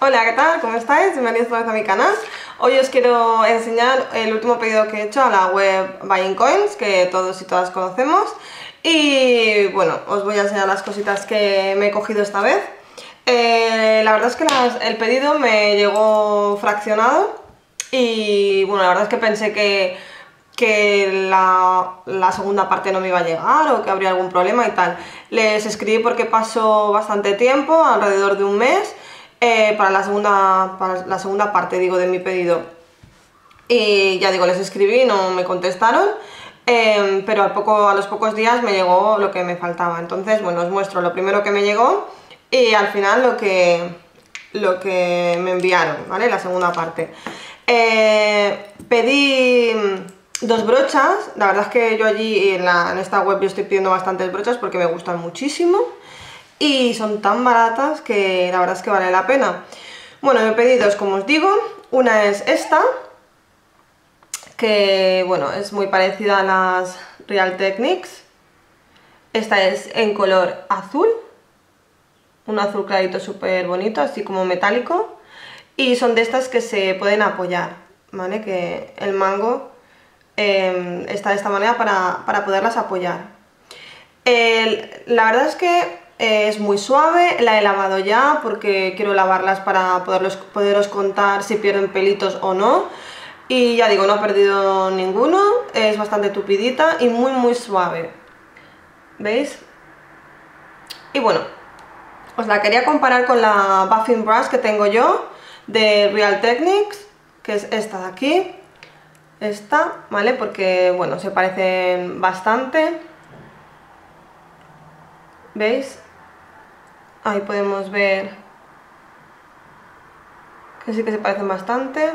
Hola, ¿qué tal? ¿Cómo estáis? Bienvenidos otra vez a mi canal. Hoy os quiero enseñar el último pedido que he hecho a la web Buying Coins, que todos y todas conocemos. Y bueno, os voy a enseñar las cositas que me he cogido esta vez. La verdad es que el pedido me llegó fraccionado y bueno, la verdad es que pensé que la segunda parte no me iba a llegar o que habría algún problema y tal. Les escribí porque pasó bastante tiempo, alrededor de un mes, para la segunda parte, digo, de mi pedido. Y ya digo, les escribí, no me contestaron, pero a los pocos días me llegó lo que me faltaba. Entonces, bueno, os muestro lo primero que me llegó y al final lo que me enviaron, ¿vale? La segunda parte. Pedí dos brochas. La verdad es que yo allí en esta web yo estoy pidiendo bastantes brochas porque me gustan muchísimo y son tan baratas que la verdad es que vale la pena. Bueno, me pedí dos, como os digo. Una es esta, que bueno, es muy parecida a las Real Techniques. Esta es en color azul, un azul clarito súper bonito, así como metálico, y son de estas que se pueden apoyar, ¿vale? Que el mango está de esta manera para poderlas apoyar. La verdad es que es muy suave, la he lavado ya porque quiero lavarlas para poderos contar si pierden pelitos o no. Y ya digo, no ha perdido ninguno, es bastante tupidita y muy suave, ¿veis? Y bueno, os la quería comparar con la Buffing Brush que tengo yo de Real Techniques, que es esta de aquí, esta, ¿vale? Porque, bueno, se parecen bastante, ¿veis? Ahí podemos ver que sí que se parecen bastante,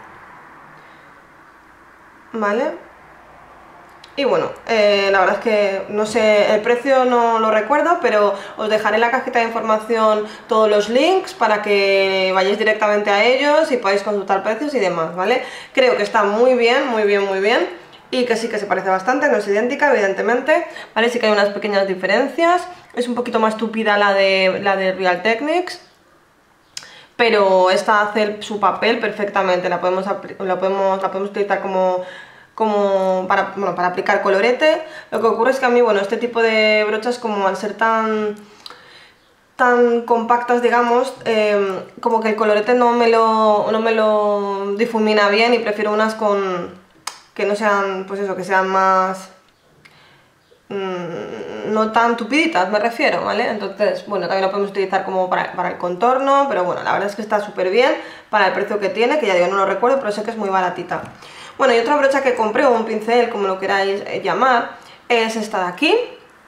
¿vale? Y bueno, la verdad es que no sé, el precio no lo recuerdo, pero os dejaré en la cajita de información todos los links para que vayáis directamente a ellos y podáis consultar precios y demás, ¿vale? Creo que está muy bien, muy bien, y que sí que se parece bastante, no es idéntica, evidentemente, ¿vale? Sí que hay unas pequeñas diferencias, es un poquito más tupida la de Real Techniques, pero esta hace su papel perfectamente, la podemos utilizar como para aplicar colorete. Lo que ocurre es que a mí, bueno, este tipo de brochas, como al ser tan compactas, digamos, como que el colorete no me lo difumina bien, y prefiero unas que no sean, pues eso, que sean más no tan tupiditas, me refiero, ¿vale? Entonces, bueno, también lo podemos utilizar como para el contorno, pero bueno, la verdad es que está súper bien para el precio que tiene, que ya digo, no lo recuerdo, pero sé que es muy baratita. Bueno, y otra brocha que compré, o un pincel, como lo queráis llamar, es esta de aquí.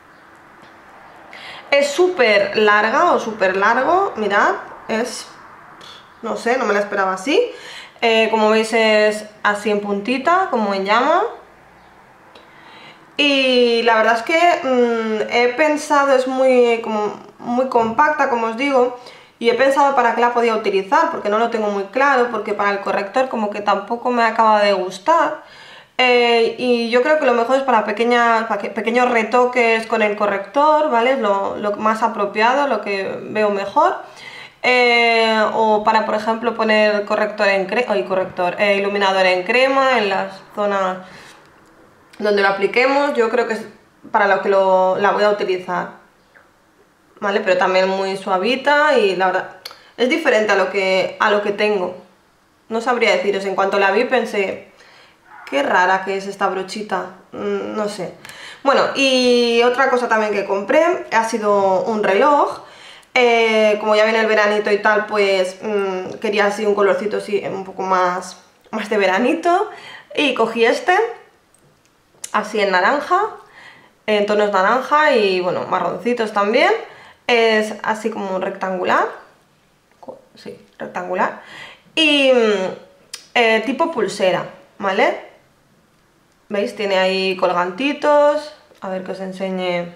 Es súper larga o súper largo, mirad, no sé, no me la esperaba así. Como veis es así en puntita, como en llama. Y la verdad es que he pensado, es muy compacta, como os digo, y he pensado para qué la podía utilizar, porque no lo tengo muy claro, porque para el corrector como que tampoco me acaba de gustar. Y yo creo que lo mejor es para pequeños retoques con el corrector, ¿vale? Es lo más apropiado, lo que veo mejor. O para, por ejemplo, poner iluminador en crema en las zonas donde lo apliquemos. Yo creo que es para lo que la voy a utilizar, ¿vale? Pero también muy suavita, y la verdad es diferente a lo que tengo. No sabría deciros, en cuanto la vi pensé, qué rara que es esta brochita, no sé. Bueno, y otra cosa también que compré ha sido un reloj. Como ya viene el veranito y tal, pues quería así un colorcito así un poco más de veranito, y cogí este, así en naranja, en tonos naranja y bueno, marroncitos también. Es así como rectangular, sí, rectangular, y tipo pulsera, ¿vale? ¿Veis? Tiene ahí colgantitos, a ver que os enseñe,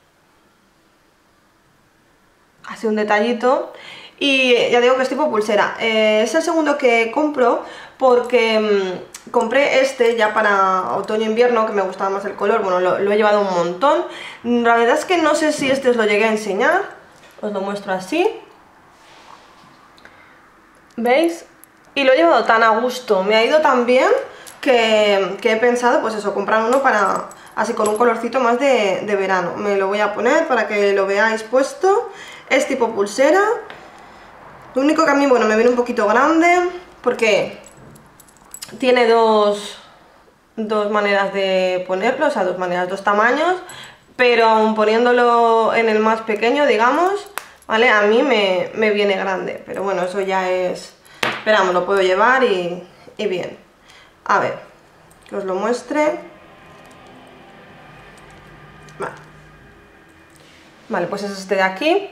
así un detallito. Y ya digo que es tipo pulsera. Es el segundo que compro porque compré este ya para otoño-invierno, que me gustaba más el color. Bueno, lo he llevado un montón. La verdad es que no sé si este os lo llegué a enseñar. Os lo muestro así. ¿Veis? Y lo he llevado tan a gusto, me ha ido tan bien que he pensado, pues eso, comprar uno para, así con un colorcito más de verano. Me lo voy a poner para que lo veáis puesto. Es tipo pulsera. Lo único que a mí, bueno, me viene un poquito grande porque tiene dos maneras de ponerlo, o sea, dos maneras, dos tamaños, pero aun poniéndolo en el más pequeño, digamos, ¿vale? A mí me viene grande, pero bueno, eso ya es... Esperamos, lo puedo llevar y bien. A ver, que os lo muestre. Vale. Vale, pues es este de aquí.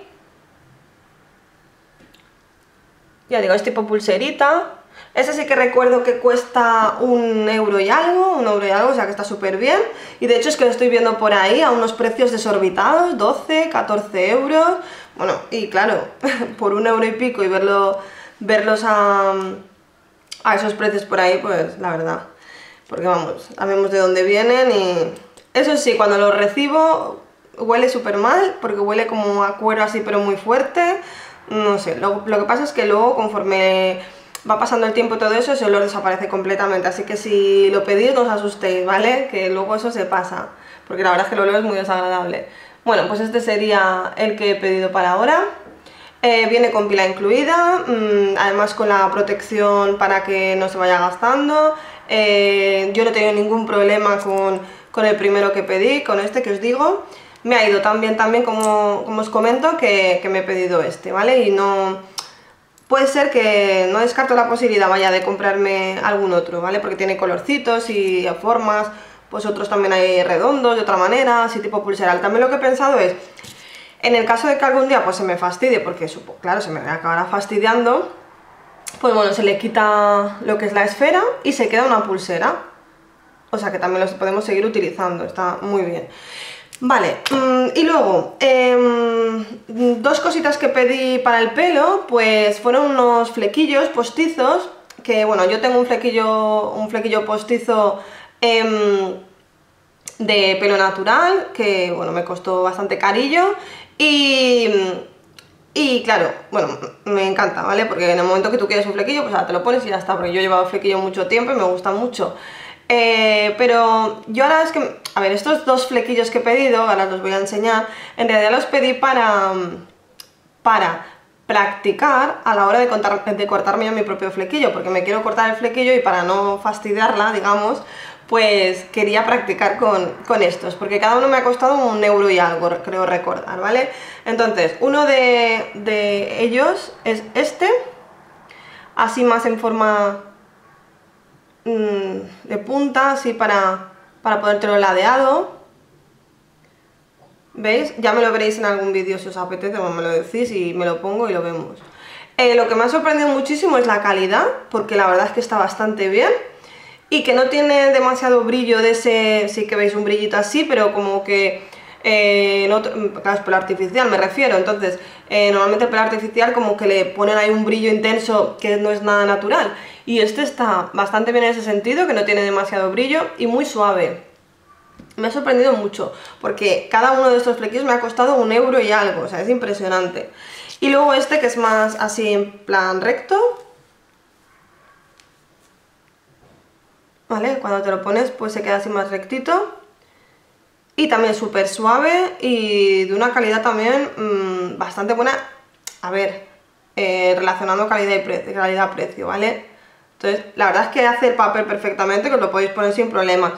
Ya digo, es tipo pulserita. Ese sí que recuerdo que cuesta 1 € y algo, 1 € y algo, o sea que está súper bien. Y de hecho es que lo estoy viendo por ahí a unos precios desorbitados, 12, 14 euros. Bueno, y claro, por 1 € y pico y verlos a esos precios por ahí, pues la verdad. Porque vamos, sabemos de dónde vienen y... Eso sí, cuando los recibo huele súper mal, porque huele como a cuero así pero muy fuerte. No sé, lo que pasa es que luego conforme va pasando el tiempo y todo eso, ese olor desaparece completamente, así que si lo pedís no os asustéis, ¿vale? Que luego eso se pasa, porque la verdad es que el olor es muy desagradable. Bueno, pues este sería el que he pedido para ahora. Viene con pila incluida, además con la protección para que no se vaya gastando. Yo no he tenido ningún problema con el primero que pedí, con este que os digo. Me ha ido tan bien también como os comento que me he pedido este, ¿vale? Y no... Puede ser que no descarto la posibilidad, vaya, de comprarme algún otro, ¿vale? Porque tiene colorcitos y formas, pues otros también hay redondos, de otra manera, así tipo pulseral. También lo que he pensado es, en el caso de que algún día pues se me fastidie, porque claro, se me acabará fastidiando, pues bueno, se le quita lo que es la esfera y se queda una pulsera. O sea que también los podemos seguir utilizando, está muy bien. Vale, y luego, dos cositas que pedí para el pelo, pues fueron unos flequillos postizos, que bueno, yo tengo un flequillo postizo de pelo natural, que bueno, me costó bastante carillo, y claro, bueno, me encanta, ¿vale? Porque en el momento que tú quieres un flequillo, pues ahora te lo pones y ya está, porque yo he llevado flequillo mucho tiempo y me gusta mucho. Pero yo ahora es que, a ver, estos dos flequillos que he pedido, ahora los voy a enseñar, en realidad los pedí para practicar a la hora de cortarme yo mi propio flequillo, porque me quiero cortar el flequillo y para no fastidiarla, digamos, pues quería practicar con estos, porque cada uno me ha costado 1 € y algo, creo recordar, ¿vale? Entonces, uno de ellos es este, así más en forma... de punta, así para ponértelo ladeado. ¿Veis? Ya me lo veréis en algún vídeo si os apetece, o me lo decís y me lo pongo y lo vemos. Lo que me ha sorprendido muchísimo es la calidad, porque la verdad es que está bastante bien y que no tiene demasiado brillo de ese, sí que veis un brillito así, pero como que claro, es pelo artificial me refiero, entonces normalmente el pelo artificial como que le ponen ahí un brillo intenso que no es nada natural, y este está bastante bien en ese sentido, que no tiene demasiado brillo y muy suave. Me ha sorprendido mucho, porque cada uno de estos flequillos me ha costado 1 € y algo, o sea, es impresionante. Y luego este que es más así en plan recto, ¿vale? Cuando te lo pones pues se queda así más rectito. Y también súper suave y de una calidad también bastante buena. A ver, relacionando calidad-precio, ¿vale? Entonces, la verdad es que hace el papel perfectamente, que os lo podéis poner sin problema.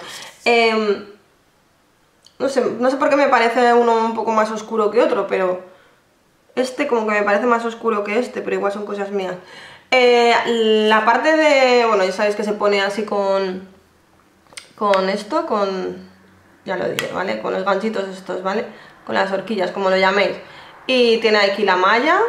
No sé por qué me parece uno un poco más oscuro que otro, pero este como que me parece más oscuro que este, pero igual son cosas mías. La parte de... Bueno, ya sabéis que se pone así con esto, ya lo diré, ¿vale? Con los ganchitos estos, ¿vale? Con las horquillas, como lo llaméis. Y tiene aquí la malla.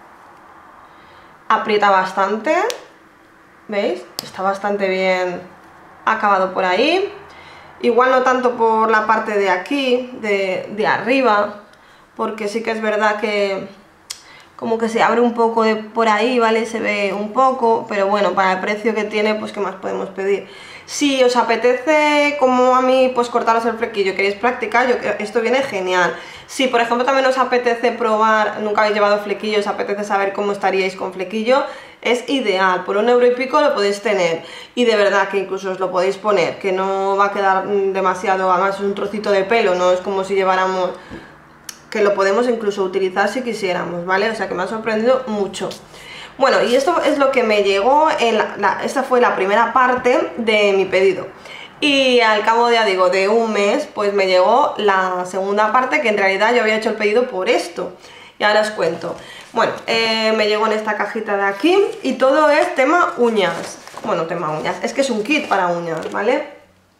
Aprieta bastante. ¿Veis? Está bastante bien acabado por ahí. Igual no tanto por la parte de aquí, de arriba, porque sí que es verdad que como que se abre un poco de por ahí, ¿vale? Se ve un poco, pero bueno, para el precio que tiene, pues ¿qué más podemos pedir? Si os apetece, como a mí, pues cortaros el flequillo, queréis practicar, esto viene genial. Si por ejemplo también os apetece probar, nunca habéis llevado flequillo, os apetece saber cómo estaríais con flequillo, es ideal, por 1 euro y pico lo podéis tener, y de verdad que incluso os lo podéis poner, que no va a quedar demasiado, además es un trocito de pelo, no es como si lleváramos, que lo podemos incluso utilizar si quisiéramos, ¿vale? O sea que me ha sorprendido mucho. Bueno, y esto es lo que me llegó, esta fue la primera parte de mi pedido. Y al cabo, ya digo, de un mes, pues me llegó la segunda parte, que en realidad yo había hecho el pedido por esto. Y ahora os cuento. Bueno, me llegó en esta cajita de aquí y todo es tema uñas. Bueno, tema uñas, es que es un kit para uñas, ¿vale?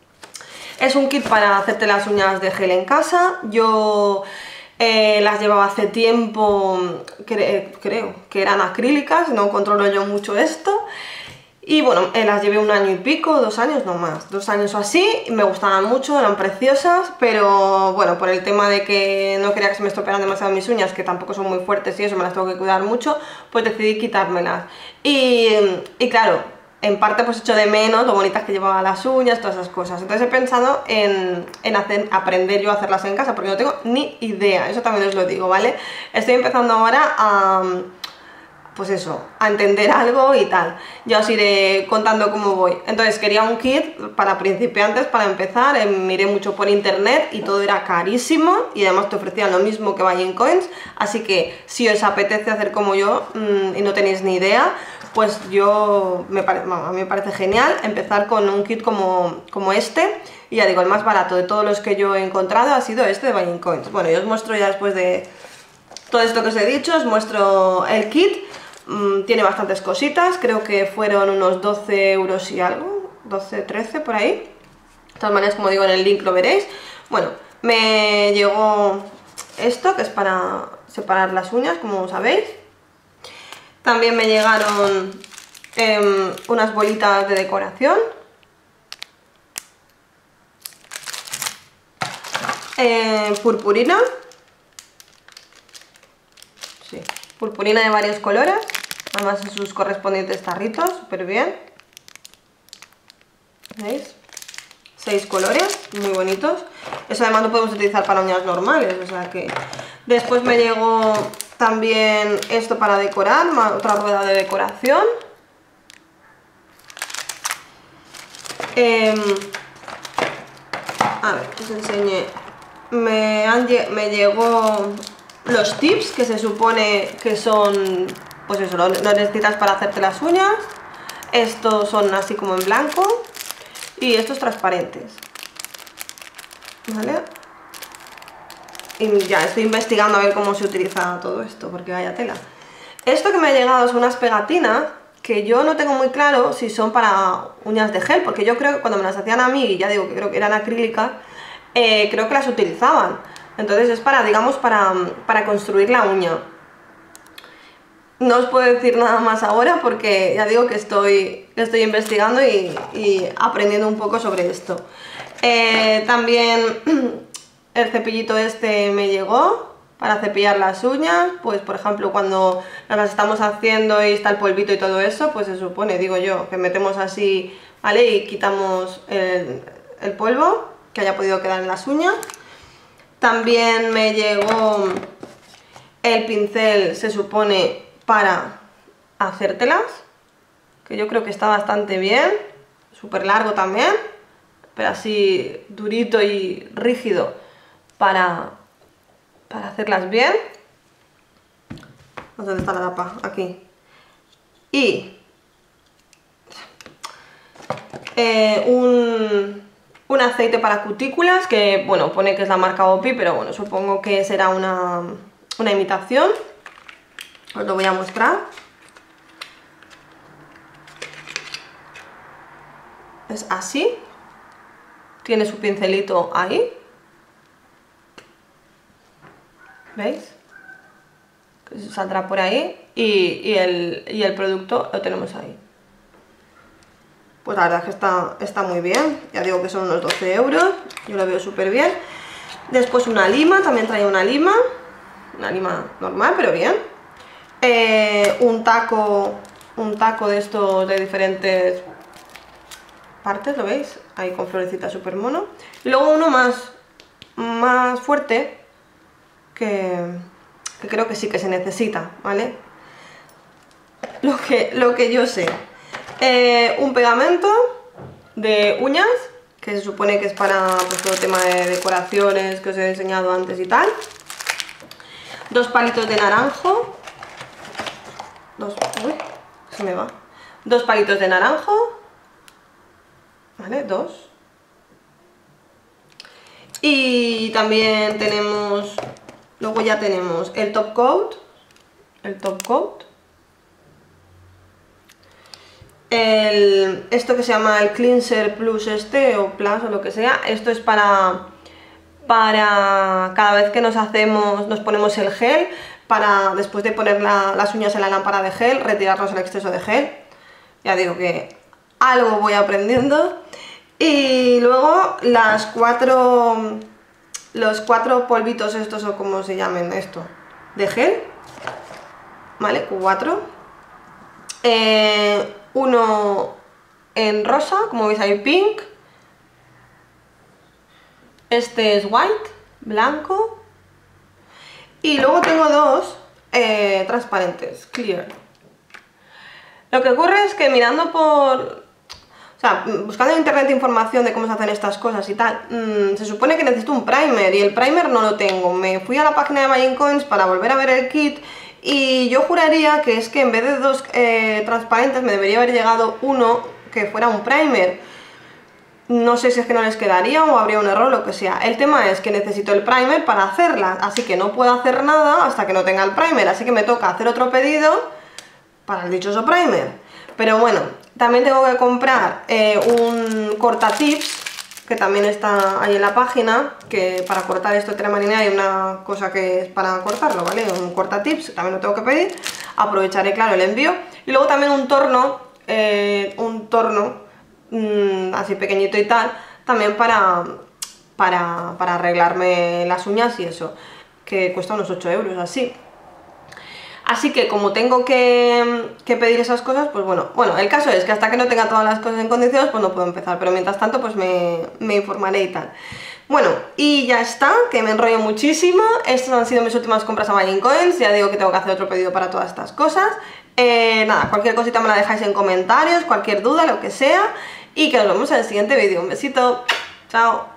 Es un kit para hacerte las uñas de gel en casa. Yo las llevaba hace tiempo, creo que eran acrílicas, no controlo yo mucho esto. Y bueno, las llevé 1 año y pico, 2 años, no más, 2 años o así, me gustaban mucho, eran preciosas, pero bueno, por el tema de que no quería que se me estropearan demasiado mis uñas, que tampoco son muy fuertes y eso, me las tengo que cuidar mucho, pues decidí quitármelas. Y claro, en parte pues echo de menos lo bonitas que llevaba las uñas, todas esas cosas. Entonces he pensado en aprender yo a hacerlas en casa, porque no tengo ni idea, eso también os lo digo, ¿vale? Estoy empezando ahora a... pues eso, a entender algo y tal. Ya os iré contando cómo voy. Entonces quería un kit para principiantes, para empezar, miré mucho por internet y todo era carísimo y además te ofrecían lo mismo que Buying Coins, así que si os apetece hacer como yo y no tenéis ni idea, pues a mí me parece genial empezar con un kit como este. Y ya digo, el más barato de todos los que yo he encontrado ha sido este de Buying Coins. Bueno, yo os muestro ya después de todo esto que os he dicho, os muestro el kit. Tiene bastantes cositas, creo que fueron unos 12 euros y algo, 12, 13 por ahí. De todas maneras, como digo, en el link lo veréis. Bueno, me llegó esto, que es para separar las uñas, como sabéis. También me llegaron unas bolitas de decoración. Purpurina. Sí, purpurina de varios colores. Además en sus correspondientes tarritos, súper bien. ¿Veis? 6 colores, muy bonitos. Eso además lo podemos utilizar para uñas normales, o sea que... Después me llegó también esto para decorar, otra rueda de decoración. A ver, que os enseñe. Me llegó los tips, que se supone que son... Pues eso, lo necesitas para hacerte las uñas. Estos son así como en blanco. Y estos transparentes. ¿Vale? Y ya estoy investigando a ver cómo se utiliza todo esto, porque vaya tela. Esto que me ha llegado son unas pegatinas que yo no tengo muy claro si son para uñas de gel, porque yo creo que cuando me las hacían a mí, y ya digo que creo que eran acrílicas, creo que las utilizaban. Entonces es para, digamos, para construir la uña. No os puedo decir nada más ahora porque ya digo que estoy investigando y aprendiendo un poco sobre esto. También el cepillito este me llegó para cepillar las uñas, pues por ejemplo cuando las estamos haciendo y está el polvito y todo eso, pues se supone, digo yo, que metemos así, ¿vale? Y quitamos el polvo que haya podido quedar en las uñas. También me llegó el pincel, se supone, para hacértelas, que yo creo que está bastante bien, súper largo también, pero así durito y rígido para hacerlas bien. ¿Dónde está la tapa? Aquí. Y un aceite para cutículas, que bueno, pone que es la marca OPI, pero bueno, supongo que será una imitación. Os lo voy a mostrar. Es así. Tiene su pincelito ahí. ¿Veis? Que saldrá por ahí. Y el producto lo tenemos ahí. Pues la verdad es que está muy bien. Ya digo que son unos 12 euros. Yo lo veo súper bien. Después una lima. También trae una lima. Una lima normal, pero bien. Un taco de estos de diferentes partes, ¿lo veis? Ahí con florecitas súper mono. Y luego uno más fuerte que creo que sí que se necesita, ¿vale? lo que yo sé. Un pegamento de uñas, que se supone que es para pues, todo el tema de decoraciones que os he enseñado antes y tal. 2 palitos de naranjo. Uy, se me va. 2 palitos de naranjo. ¿Vale? 2. Y también tenemos... Luego ya tenemos el top coat. Esto que se llama el cleanser plus o plus o lo que sea. Esto es para cada vez que nos ponemos el gel, para después de poner las uñas en la lámpara de gel, retirarnos el exceso de gel. Ya digo que algo voy aprendiendo. Y luego los 4 polvitos estos, o como se llamen esto, de gel, ¿vale? 4. Uno en rosa, como veis ahí pink. Este es white, blanco. Y luego tengo 2 transparentes, clear. Lo que ocurre es que mirando buscando en internet información de cómo se hacen estas cosas y tal, se supone que necesito un primer y el primer no lo tengo. Me fui a la página de Magic Coins para volver a ver el kit y yo juraría que es que en vez de 2 transparentes me debería haber llegado uno que fuera un primer. No sé si es que no les quedaría o habría un error, lo que sea. El tema es que necesito el primer para hacerla, así que no puedo hacer nada hasta que no tenga el primer, así que me toca hacer otro pedido para el dichoso primer. Pero bueno, también tengo que comprar un cortatips, que también está ahí en la página, que para cortar esto de tela marinera hay una cosa que es para cortarlo, ¿vale? Un cortatips, también lo tengo que pedir, aprovecharé, claro, el envío. Y luego también un torno así pequeñito y tal, también para arreglarme las uñas y eso, que cuesta unos 8 euros así. Así que como tengo que pedir esas cosas, pues bueno, el caso es que hasta que no tenga todas las cosas en condiciones, pues no puedo empezar, pero mientras tanto pues me informaré y tal. Bueno, y ya está, que me enrollo muchísimo. Estas han sido mis últimas compras a Magic Coins, ya digo que tengo que hacer otro pedido para todas estas cosas. Nada, cualquier cosita me la dejáis en comentarios, cualquier duda, lo que sea, y que nos vemos en el siguiente vídeo. Un besito, chao.